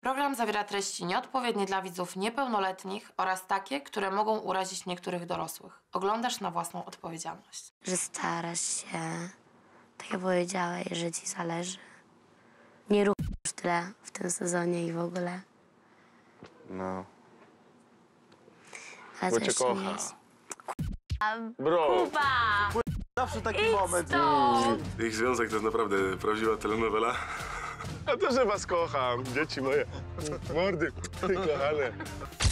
Program zawiera treści nieodpowiednie dla widzów niepełnoletnich oraz takie, które mogą urazić niektórych dorosłych. Oglądasz na własną odpowiedzialność. Że starasz się, tak jak powiedziałeś, że ci zależy. Nie rób już tyle w tym sezonie i w ogóle. No. Ale Bo to cię jeszcze nie kocha. jest. Bro! Kuba! Zawsze taki moment. Ich związek to jest naprawdę prawdziwa telenowela. A to, że was kocham, dzieci moje. Mordy, kochane.